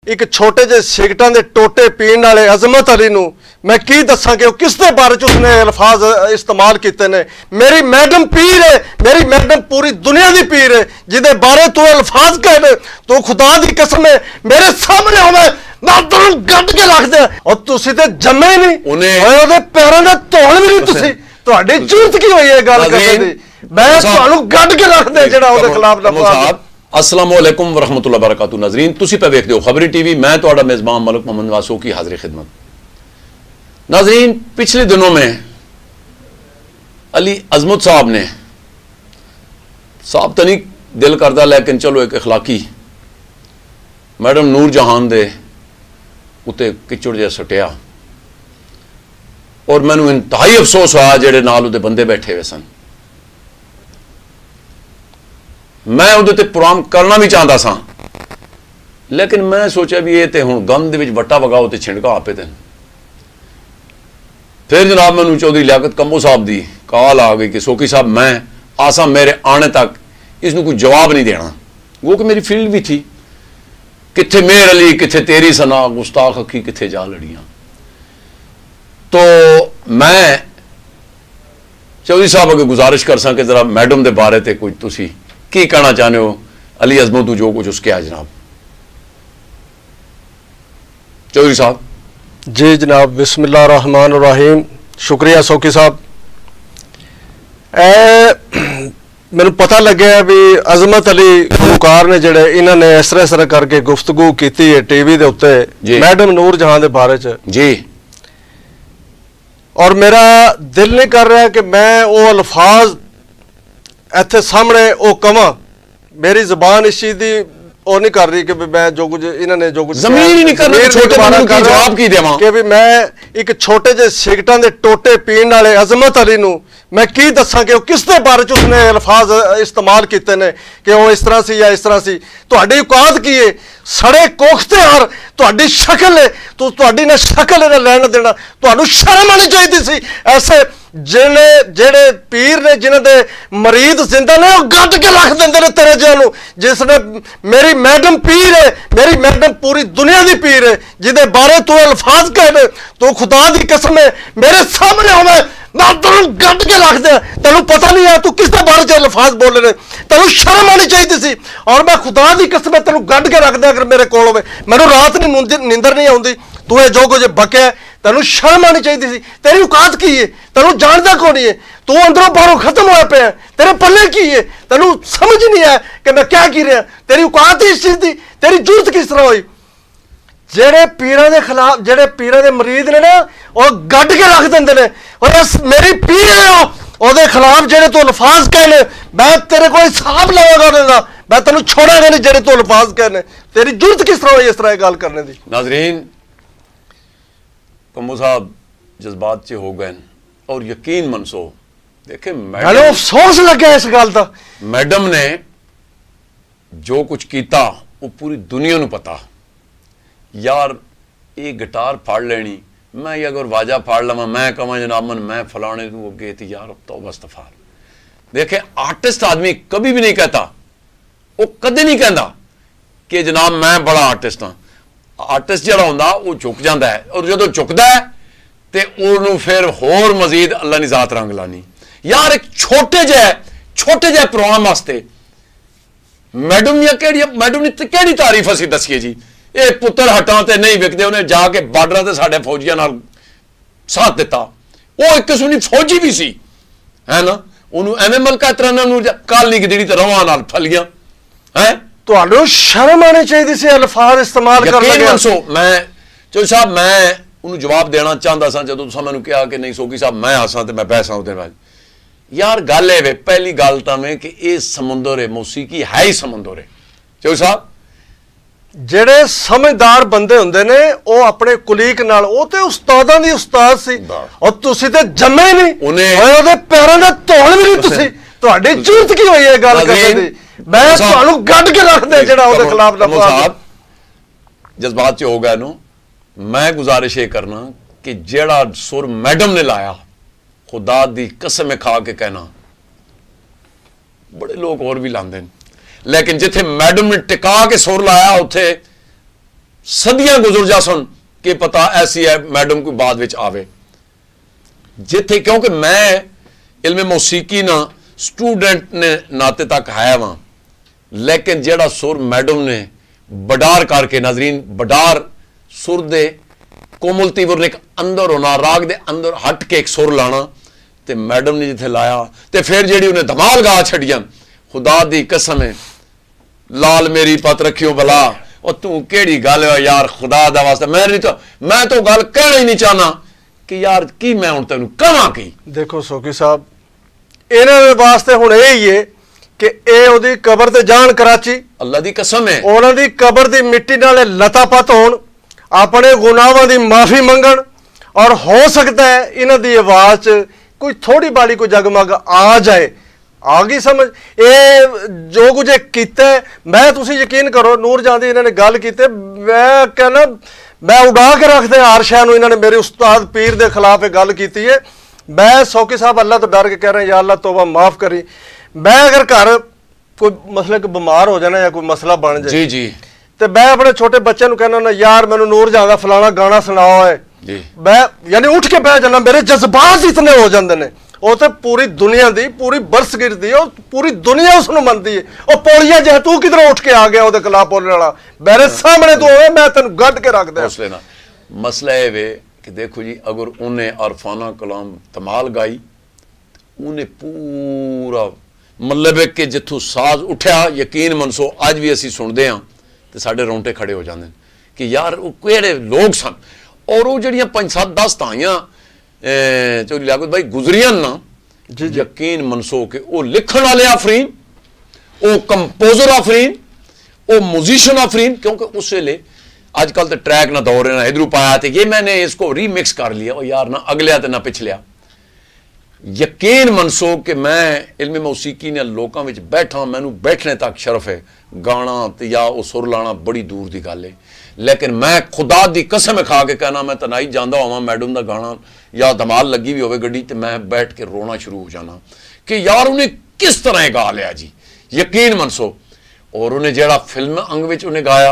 एक छोटे जे सिगटां दे टोटे पीण वाले अजमत अली नूं मैं की दसां कि किस दे बारे च उसने अल्फाज इस्तेमाल किए ने। मेरी मैडम पीर है, मेरी मैडम पूरी दुनिया की पीर है, जिदे बारे तू अल्फाज कह तू खुदा की कसम है मेरे सामने होवे मैं तेनू गड्ड के रख दे। और तुसी ते जम्मे ही नहीं, ओदे पैरों दे धोल भी नहीं तुसी, तुहाडी जरूरत की होई है गल करने दी। मैं तुहानू गड्ड के रख दे जेड़ा ओदे खिलाफ लफाज। अस्सलाम वालेकुम वरहमतुल्लाहि वबरकातुहू। नाज़रीन तुसी पे देखते हो खबरी टीवी, मैं तुहाडा मेज़बान मलिक मोहम्मद वासो की हाज़िर खिदमत। नाज़रीन पिछले दिनों में अली अजमत साहब ने साहब तो नहीं दिल करता, लेकिन चलो एक अखलाकी मैडम नूर जहान दे उत्ते किचड़ जिहा सुटिया और मैनू इंतहाई अफसोस होया जेड़े नाल उहदे बंदे बैठे हुए सन। मैं उहदे ते प्रोग्राम करना भी चाहता सा, लेकिन मैं सोचा भी ये तो हुण गंद विच वट्टा वगाओ तो छिड़का आपे तेन। फिर जनाब मैनू चौधरी लियाकत कंबो साहब की कॉल आ गई कि सोकी साहब मैं आसा मेरे आने तक इसनूं कोई जवाब नहीं देना, वो कि मेरी फील्ड भी थी। कित्थे मेहर अली, कित्थे तेरी सना, गुस्ताख अखी कित्थे जा लड़ियां। तो मैं चौधरी साहब अगे गुजारिश कर सा कि जरा मैडम के बारे ते कोई तुसी की कहना चाहते हो। अली अजमत जो कुछ उसके आ जनाब। चौधरी साहब। जी जनाब, बिस्मिल्लाहिर्रहमानिर्रहीम। शुक्रिया सोकी साहब। मैनू पता लगे भी अजमत अली गुलकार ने जेड़े इन्होंने इस तरह करके गुफ्तगू की है टीवी के उत्ते मैडम नूर जहां के बारे च जी, और मेरा दिल नहीं कर रहा कि मैं वो अल्फाज इत्थे सामने वो कवां। मेरी जबान इस चीज की वो नहीं कर रही कि मैं जो कुछ इन्होंने जो कुछ जमीन ही नहीं कर रही, छोटे बंदे की जवाब की देवां कि भी मैं एक छोटे जे सिगटां दे टोटे पीण वाले अजमत अली नूं मैं की दसां कि किस दे बारे च उसने अल्फाज इस्तेमाल किए ने कि वो इस तरह सी या इस तरह सी। तुहाडी औकात की है, सड़े कोखते हार तुहाडी शक्ल है, तुहाडी ना शक्ल है ना लैण देना। तुहानू शर्म आनी चाहिए सी ऐसे जेड़े पीर ने जिन्हां दे मरीद जिंदा ने गड्ड के रख देंदे ने तेरे जिहां। जिसने मेरी मैडम पीर है, मेरी मैडम पूरी दुनिया की पीर है, जिदे बारे तू अल्फाज कह तू खुदा की कसम है मेरे सामने होवे मैं तेनू गड्ड के रख दे। तेनू पता नहीं है तू किस दे बारे च अल्फाज बोले ने, तेनू शर्म आनी चाहिए सी। और मैं खुदा की कसम है तेनू गड्ड के रख दे अगर मेरे कोल होवे। मैनू रात नींदर नहीं आउंदी, तू ये जो कुछ बकिया तेनू शर्म आनी चाहिए सी। तेरी औकात की है, तेनू जानता कौन है, तू अंदरों बाहरों खत्म होया पे, तेरे पल्ले की है, तेनू समझ नहीं है कि मैं क्या की रहा। तेरी औकात ही इस चीज की, तेरी जरूरत किस तरह हुई। जेड़े पीरां दे खिलाफ जेड़े पीरां दे मरीद ने ना वो गड्ड के रख देंदे ने। और मेरी पीर है ओदे खिलाफ जेड़े तू अल्फाज कहने मैं तेरे को हिसाब लवांगा ओदा, मैं तेनू छोड़ांगा नहीं जेड़े तू अल्फाज कहने। तेरी जरूरत किस तरह हुई इस तरह गल करने दी। नाज़रीन कंबो साहब जज्बात च हो गए और यकीन मनसो देखे मैडम अफसोस लगे इस गल का। मैडम ने जो कुछ किया वो पूरी दुनिया नू पता। यार ये गिटार फाड़ लेनी, मैं ये अगर वाजा फाड़ लवा मैं कहां जनाबन मैं फलाने को अगे थी यार तौबा इस्तगफार। देखे आर्टिस्ट आदमी कभी भी नहीं कहता, वो कदे नहीं कहता कि जनाब मैं बड़ा आर्टिस्ट हाँ। आर्टिस्ट जड़ा होंदा वो झुक जाता है, और जो झुकता है तो उन्होंने फिर होर मजीद अल्लाह ने जात रंग लानी। यार एक छोटे जे प्रोग्राम वास्ते मैडम या मैडम ने केड़ी तारीफ असीं दसीए जी। ये पुत्र हटां ते नहीं विकदे, उन्हें जाके बार्डर से साढ़े फौजियों नाल साथ दिता। वो एक किस्म की फौजी भी सी है ना, उन्होंने एवं मलका तरह काली गदड़ी तो रवां नाल फलियां है। तो शर्म आनी चाहिए सी अल्फाज इस्तेमाल कर लगे। मैं चौधरी साहब मैं उन्होंने जवाब देना चाहता सा जो तुसा मैनू कहा कि नहीं सोकी साहब मैं आसा तो मैं बहसा उहदे नाल। यार गल है पहली गल तो मैं कि यह समुंदर है, मौसीकी है ही समुंदर है। चौधरी साहब जेड़े समझदार बंदे हुंदे ने वो अपने कुलीक नाल वो ते उस्तादां दी उस्ताद सी, और तुसी ते जम्मे नहीं, ओदे पैरां दे धोल भी नहीं तुसी। तुहाडी जरूरत की होई है गल करने दी। मैं तुहानू गड्ड के रख दे जेड़ा ओदे खिलाफ लफाज। जज्बात च हो गया नो। मैं गुजारिश ये करना कि जेड़ा सुर मैडम ने लाया खुदा दी कसम खा के कहना, बड़े लोग और भी लांदे, लेकिन जिथे मैडम ने टिका के सुर लाया उत्थे सदियां गुजर जा सन कि पता ऐसी है मैडम कोई बाद विच आवे जिथे, क्योंकि मैं इल्म मौसीकी ना स्टूडेंट ने नाते तक है वहां, लेकिन जेड़ा सुर मैडम ने बडार करके नाजरीन बडार सुर दे कोमल तीवर ने अंदर होना, राग दे अंदर हट के एक सुर लाना, ते मैडम ने जिथे लाया ते फिर जेड़ी उन्हें धमाल गा छड़ियां, खुदा दी कसम है लाल मेरी पत रखियो भला, और तू केड़ी गल है यार खुदा दा वास्ता, मैं तो गल कहना ही नहीं चाहना कि यार की मैं हुण तैनूं कहां की। देखो सोकी साहब, इन्हां दे वास्ते हुण यही है कि ਇਹ ਉਹਦੀ ਕਬਰ ਤੇ ਜਾਣ कराची, अल्लाह दी कसम है ਉਹਨਾਂ ਦੀ ਕਬਰ ਦੀ ਮਿੱਟੀ ਨਾਲ ਲਤਾਪਤ ਹੋਣ, ਆਪਣੇ ਗੁਨਾਹਾਂ ਦੀ ਮਾਫੀ ਮੰਗਣ, ਔਰ ਹੋ ਸਕਦਾ ਹੈ ਇਹਨਾਂ ਦੀ ਆਵਾਜ਼ 'ਚ ਕੋਈ ਥੋੜੀ ਬਾਲੀ ਕੋਈ ਜਗਮਗ ਆ ਜਾਏ। ਆ ਗਈ ਸਮਝ? ਇਹ ਜੋ ਕੁਝ ਕੀਤਾ ਮੈਂ, ਤੁਸੀਂ ਯਕੀਨ ਕਰੋ ਨੂਰ ਜਾਨ ਦੀ ਇਹਨਾਂ ਨੇ ਗੱਲ ਕੀਤੀ, ਮੈਂ ਕਹਿੰਦਾ ਮੈਂ ਉਡਾ ਕੇ ਰੱਖਦੇ ਹਰ ਸ਼ੈ ਨੂੰ। ਇਹਨਾਂ ਨੇ ਮੇਰੇ ਉਸਤਾਦ ਪੀਰ ਦੇ ਖਿਲਾਫ ਇਹ ਗੱਲ ਕੀਤੀ ਹੈ। मैं सौकी साहब अल्लाह तो डर के कह रहे हैं या अल्लाह तौबा माफ़ करी, मैं अगर घर कोई मसले को बीमार हो जाना या कोई मसला बन जाए जी जी तो मैं अपने छोटे बच्चे कहना ना यार मैनू नूर जान दा फलाना गाना सुनाओ है, मैं यानी उठ के बह जाना, मेरे जज्बात इतने हो जाते हैं। वो तो पूरी दुनिया दी पूरी बरसगिर दी पूरी दुनिया उसनू मनती है। और पोलिया जो तू किधर उठ के आ गया वो खिलाफ बोलने वाला, मेरे सामने तू होवे मैं तेन गढ़ के रख दे। मसला ये वे कि देखो जी, अगर उन्हें अरफाना कलाम धमाल गाई, उन्हें पूरा मतलब कि जिथों साज उठा, यकीन मनसो अज भी असी सुनते हाँ तो साढ़े रोंगटे खड़े हो जाते हैं कि यार वो केड़े लोग सन। और वो जड़ियाँ 5-7-10 ताइयां चौधरी लियाकत भाई गुजरियां ना, यकीन मनसो कि वो लिखण वाले आफरीन, वो कंपोजर आफरीन, वो म्यूजिशियन आफरीन, क्योंकि उस वेले आजकल तो ट्रैक ना दौड़ रहे ना इधर पाया तो ये मैंने इसको रीमिक्स कर लिया, और यार ना अगलिया तो ना पिछलिया। यकीन मनसो कि मैं इल्म मौसीकी ने लोगों में बैठा, मैनू बैठने तक शरफ है, गाना तो या वो सुर लाना बड़ी दूर की गल है, लेकिन मैं खुदा दी कसम खा के कहना मैं तनाई जाता हुआ मैडम का गाना या धमाल लगी भी हो गड्डी तो मैं बैठ के रोना शुरू हो जाना कि यार उन्हें किस तरह गा लिया जी, यकीन मनसो। और उन्हें जड़ा फिल्म अंग में उन्हें गाया,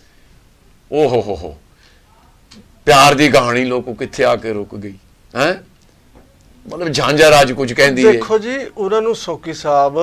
ओ हो प्यार दी कहानी लोगों किथे आके रुक गई है, मतलब झांझा राज कुछ कहती है। देखो जी उन्होंने सौकी साहब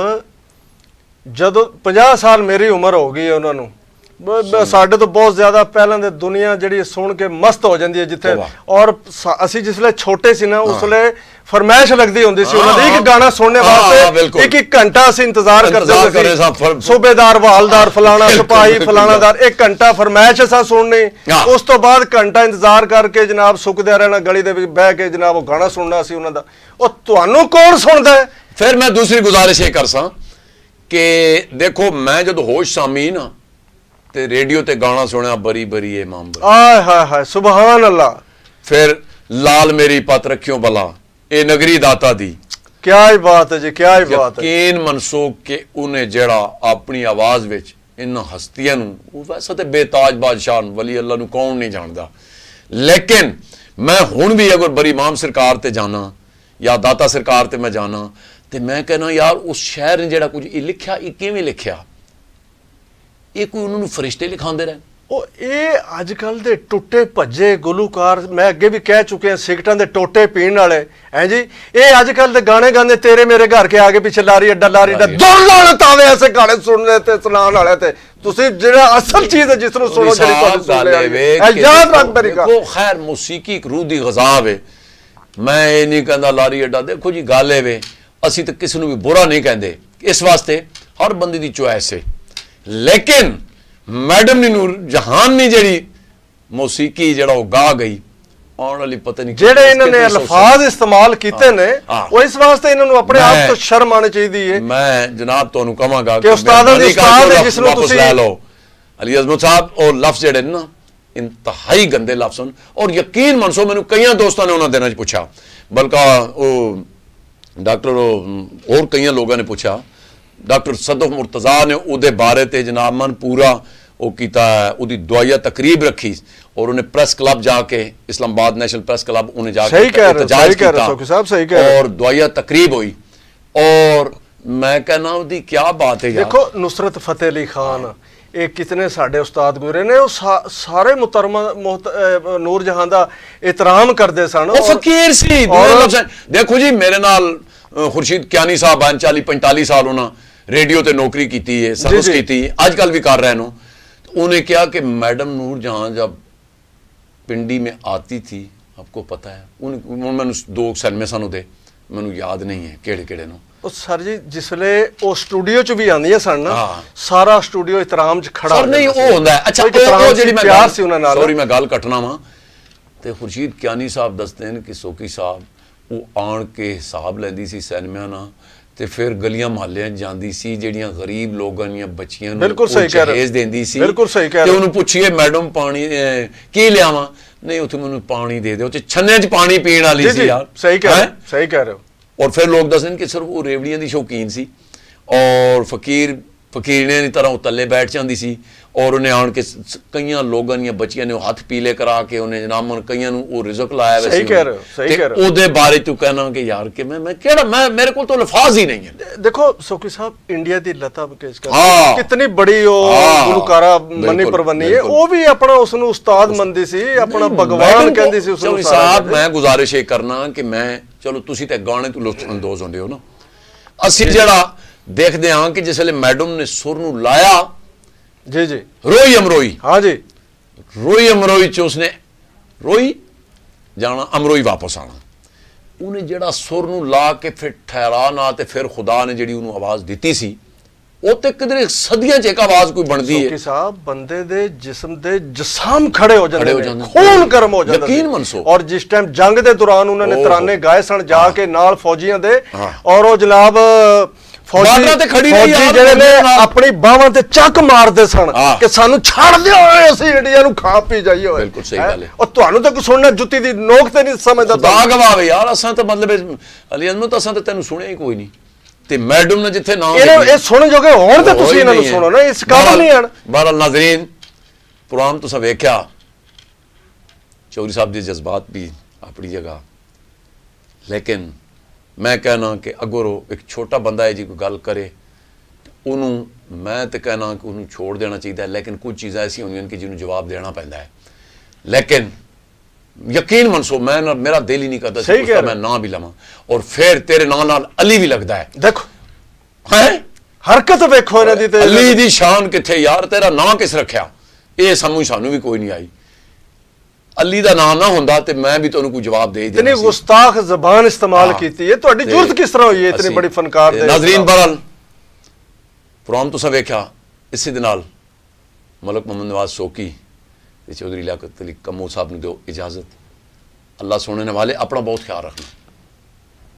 जदों 50 साल मेरी उम्र हो गई है, उन्होंने साढ़े तो बहुत ज्यादा पहले दे दुनिया जी सुन के मस्त हो जाती है जिथे। और असी जिसले छोटे सी ना उसले फरमाइश लगती होंगी सी उन्होंने एक गाना सुनने वास्ते एक घंटा असी इंतजार करते, सूबेदार वालदार फलाना सिपाही फलानादार, 1 घंटा फरमाइश असा सुननी, उस तो बाद घंटा इंतजार करके जनाब सुकदे रहना गली दे विच बह के जनाब वो गाना सुनना सी उन्होंने। और तुहानू कौन सुनदा है? फिर मैं दूसरी गुजारिश ये कर सा कि देखो मैं जब होश सामी ना ते रेडियो ते गाना सुनिया बरी बरी इमाम आय हाय हाय सुभान अल्लाह, फिर लाल मेरी पत रखियो भला ए नगरी दाता दी, क्या ही बात है जी, क्या ही बात है। यकीन मनसूख के उन्हें जड़ा अपनी आवाज विच इन हस्तियां नूं, वैसे तो बेताज बादशाह वली अल्लाह नूं कौन नहीं जानता, लेकिन मैं हुण भी अगर बरी इमाम सरकार ते जाना या दाता सरकार ते मैं जाना तो मैं कहना यार उस शहर ने जड़ा कुछ लिखा ये किवें लिखा, ये कोई उन्होंने फरिश्ते लिखाते रहे। ये अजकल दे टुटे भज्जे गुलूकार, मैं अगे भी कह चुके हैं सिगरटां दे टोटे पीण वाले हैं जी, ये अजकल दे गाने गाने तेरे मेरे घर के आगे पीछे लारी अड्डा दो लानत आवे ऐसे गाने सुनने ते सुनाने वाले ते तुसी जेड़ा असल चीज है जिसनु सुनो जेड़ी तुहाडी सुन ले याद रख मेरी गल। वो खैर मौसीकी एक रूह दी गज़ाब है, मैं ये नहीं कहंदा लारी अड्डा, देखो जी गल है वे असी तो किसी भी बुरा नहीं कहते, इस वास्ते हर बंदे दी चॉइस है, लेकिन मैडम ने नूर जहान ने जड़ी मौसीकी जड़ा वो गा गई आने वाली पता नहीं जेड़े इन्होंने अल्फाज इस्तेमाल किते ने वो इस वास्ते इन्होंने अपने आप तो शर्म आनी चाहिए। मैं जनाब तुहानू कहांगा कि उस्तादां दी उस्ताद है जिसनु तुसी ले लो अली अज़मत साहब और लफ्ज़ जेड़े ना इंतहाई गंदे लफ्ज़ हैं, और यकीन मनसो मैनू कई दोस्तों ने उन्होंने दिनों पूछा, बल्कि वो डॉक्टर और कई लोगों ने पूछा, डॉक्टर सदफ मुर्तज़ा ने उहदे बारे ते जनाब मन पूरा वो कीता, उहदी दुआया तकरीब रखी और उन्हें प्रेस क्लब जाके इस्लामाबाद नेशनल प्रेस क्लब उन्हें जाके एहतजाज कीता और दुआया तकरीब हुई। और मैं कहना उहदी क्या बात है यार। देखो नुसरत फतेह अली खान ਇਹ ਕਿਤਨੇ ਸਾਡੇ ਉਸਤਾਦ ਗੁਜ਼ਰੇ ਨੇ, ਉਹ ਸਾਰੇ ਮੁਹਤਰਮ ਨੂਰ ਜਹਾਂ ਦਾ ਇਤਰਾਮ ਕਰਦੇ ਸਨ। ਉਹ ਫਕੀਰ ਸੀ। ਦੇਖੋ ਜੀ ਮੇਰੇ ਨਾਲ ਖੁਰਸ਼ੀਦ ਕਿਆਨੀ ਸਾਹਿਬ 40-45 ਸਾਲ ਉਹਨਾਂ रेडियो ते नौकरी की है, सर्विस की, आजकल भी कर रहे हैं। उन्हें क्या कि मैडम नूर जहाँ जब पिंडी में आती थी, आपको पता है, मैंने 2 सिनेमे सानू दे, मैंने याद नहीं है केड़े केड़े नो। सर जी जिसले वो स्टूडियो च भी आंदी है सन ना, सारा स्टूडियो इतराम च खड़ा सर नहीं वो होंदा है। अच्छा वो जेडी मैं प्यार सी उन्हां नाल, सॉरी मैं गल कटना वा ते खुर्शीद कियानी साहब दसदे हैं कि सोकी साहब वो आण के हिसाब लैंदी सी सिनेमा ना, ਤੇ ਫਿਰ ਗਲੀਆਂ ਮੁਹੱਲਿਆਂ ਜਾਂਦੀ ਸੀ ਜਿਹੜੀਆਂ ਗਰੀਬ ਲੋਕਾਂ ਦੀਆਂ ਬੱਚੀਆਂ ਨੂੰ ਜਹੇਜ਼ ਦਿੰਦੀ ਸੀ ਤੇ ਉਹਨੂੰ ਪੁੱਛੀਏ ਮੈਡਮ ਪਾਣੀ ਕੀ ਲਿਆਵਾਂ, ਨਹੀਂ ਉੱਥੇ ਮੈਨੂੰ ਪਾਣੀ ਦੇ ਦਿਓ, ਤੇ ਛੰਨੇ 'ਚ ਪਾਣੀ ਪੀਣ ਵਾਲੀ ਸੀ ਯਾਰ। ਸਹੀ ਕਹਿ ਰਹੇ ਹੋ। और फिर लोग दस दिन कि सिर्फ वो रेवड़ियां की शौकीन सी और फकीरने की तरह तले बैठ जाती सी और उन्हें आन के कई लोगों दी बच्चियां ने हाथ पीले करा के उन्हें जनाब कई वो रिजक लाया वैसे। सही कह रहे हो। ओदे बारे तू कहना कि यार कि मैं केड़ा मैं मेरे को तो अल्फाज ही नहीं है। देखो सोकी साहब इंडिया दी लता मंगेशकर कितनी बड़ी वो गुलकारा मनी परवनी है, वो भी अपना उसनु उस्ताद मंदी सी, अपना भगवान कहंदी सी उसनु। साहब मैं गुजारिश ये करना कि मैं चलो तुसी ते गाने तो लुत्फअंदोज होंदे हो ना, असी जड़ा देखते हाँ कि जिसले मैडम ने सुर नू लाया जी जी रोई अमरोई, हाँ जी रोई अमरोई च उसने रोई जाना अमरोई वापस आना, उन्हें जड़ा सुर नू ला के फिर ठहरा ना ते फिर खुदा ने जड़ी उन्होंने आवाज दी सी, वो तो किधरे सदियां च एक आवाज कोई बनती है। साहब बंदे दे जिस्म दे जसाम खड़े हो जाते हैं, खून गर्म हो जाता है, यकीन मनसो। और जिस टाइम जंग दे दौरान उन्होंने तराने गाए सन जाके नाल फौजियां दे, और वो जनाब अपनी बावां ते चक मारदे सन कि सानू छड़ दिओ असीं इंडिया नू खा पी जाइए। बिल्कुल सही गल है। और तुहानू तो कोई सुनना जुत्ती दी नोक ते नहीं समझदा, खुदा गवावे यार असां तो मतलब अली अजमत असां तो तैनू सुनिया ही कोई नहीं, ते मैडम ने जिथे नाम ये सुन जोगे होण ते तुसीं इन्हां नू सुनो ना, इस काबल नहीं हन। बहरहाल नाज़रीन प्रोग्राम तुसां वेख्या, चौधरी साहब दे जज्बात भी अपनी जगह, लेकिन मैं कहना कि अगर एक छोटा बंदा है जी कोई गल करे उन्होंने मैं तो कहना कि उन्होंने छोड़ देना चाहिए, लेकिन कुछ चीज़ां ऐसी होंदियां कि जिन्होंने जवाब देना पैंदा है। लेकिन यकीन मनसो मैं ना मेरा दिल ही नहीं करता मैं ना भी लवां, और फिर तेरे नाल अली भी लगता है। देखो है हरकत वेखो अली दी शान किथे यार, तेरा नाम किस रखा ये समझ सानू भी कोई नहीं आई। अली दा नाम ना होंदा ते मैं भी तुहानू कोई जवाब दे देना। इतनी गुस्ताख ज़बान इस्तेमाल कीती है, तुहाडी जुर्त किस तरह हुई है इतनी बड़ी फनकार दे। नाज़रीन बहरहाल प्रोग्राम तुसां वेख्या, इसी दे नाल मलक मोहम्मद नवाज सोकी ते चौधरी लियाकत अली कम्मो साहब नूं दिओ इजाजत। अल्लाह सोने ने वाले अपना बहुत ख्याल रखना।